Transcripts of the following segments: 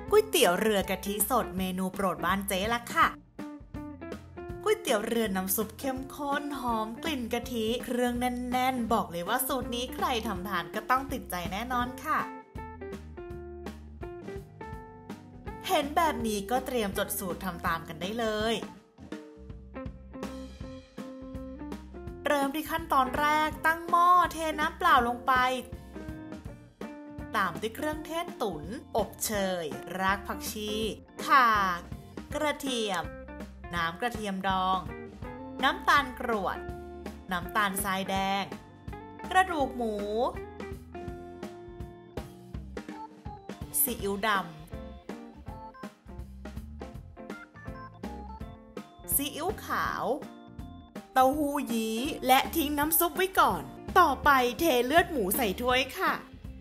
ก๋วยเตี๋ยวเรือกะทิสดเมนูโปรดบ้านเจ๊ละค่ะก๋วยเตี๋ยวเรือน้ำซุปเข้มข้นหอมกลิ่นกะทิเครื่องแน่นๆบอกเลยว่าสูตรนี้ใครทำทานก็ต้องติดใจแน่นอนค่ะเห็นแบบนี้ก็เตรียมจดสูตรทำตามกันได้เลยเริ่มที่ขั้นตอนแรกตั้งหม้อเทน้ำเปล่าลงไปตามด้วยเครื่องเทศตุ๋นอบเชยรากผักชีข่ากระเทียมน้ำกระเทียมดองน้ำตาลกรวดน้ำตาลทรายแดงกระดูกหมูซีอิ๊วดำซีอิ๊วขาวเต้าหู้ยี้และทิ้งน้ำซุปไว้ก่อนต่อไปเทเลือดหมูใส่ถ้วยค่ะ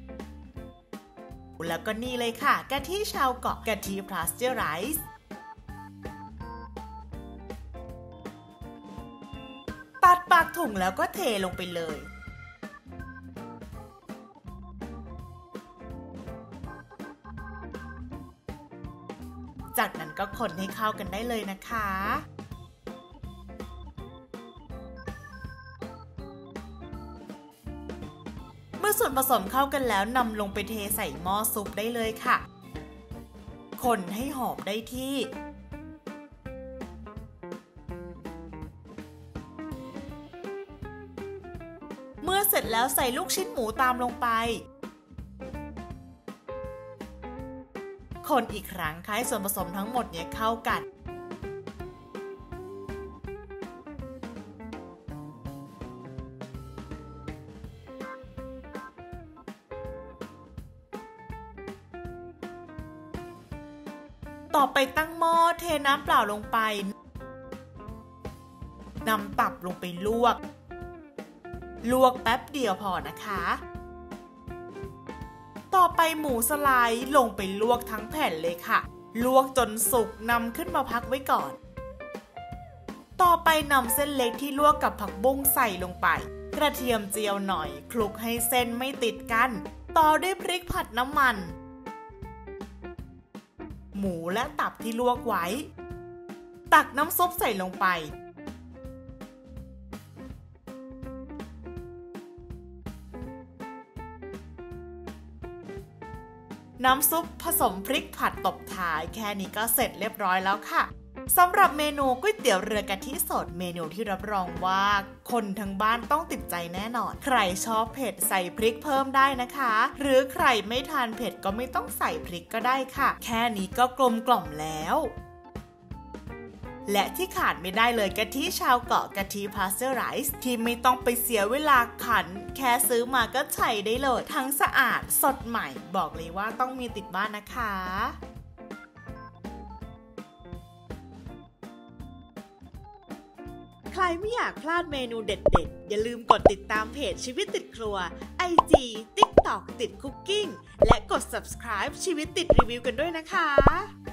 แล้วก็นี่เลยค่ะกะทิชาวเกาะกะทิพาสเจอร์ไรซ์ตัดปากถุงแล้วก็เทลงไปเลยจากนั้นก็คนให้เข้ากันได้เลยนะคะเมื่อส่วนผสมเข้ากันแล้วนำลงไปเทใส่หม้อซุปได้เลยค่ะคนให้หอมได้ที่เมื่อเสร็จแล้วใส่ลูกชิ้นหมูตามลงไปคนอีกครั้งให้ส่วนผสมทั้งหมดเนี่ยเข้ากันต่อไปตั้งหม้อเทน้ำเปล่าลงไปนำตับลงไปลวกแป๊บเดียวพอนะคะต่อไปหมูสไลด์ลงไปลวกทั้งแผ่นเลยค่ะลวกจนสุกนำขึ้นมาพักไว้ก่อนต่อไปนำเส้นเล็กที่ลวกกับผักบุ้งใส่ลงไปกระเทียมเจียวหน่อยคลุกให้เส้นไม่ติดกันต่อด้วยพริกผัดน้ำมันหมูและตับที่ลวกไว้ตักน้ำซุปใส่ลงไปน้ำซุปผสมพริกผัดตบท้ายแค่นี้ก็เสร็จเรียบร้อยแล้วค่ะสำหรับเมนูก๋วยเตี๋ยวเรือกะทิสดเมนูที่รับรองว่าคนทั้งบ้านต้องติดใจแน่นอนใครชอบเผ็ดใส่พริกเพิ่มได้นะคะหรือใครไม่ทานเผ็ดก็ไม่ต้องใส่พริกก็ได้ค่ะแค่นี้ก็กลมกล่อมแล้วและที่ขาดไม่ได้เลยกะทิชาวเกาะกะทิพาสเจอร์ไรซ์ที่ไม่ต้องไปเสียเวลาขันแค่ซื้อมาก็ใช้ได้เลยทั้งสะอาดสดใหม่บอกเลยว่าต้องมีติดบ้านนะคะใครไม่อยากพลาดเมนูเด็ดๆอย่าลืมกดติดตามเพจชีวิตติดครัว IG TikTok ติดคุกกิ้งและกด Subscribe ชีวิตติดรีวิวกันด้วยนะคะ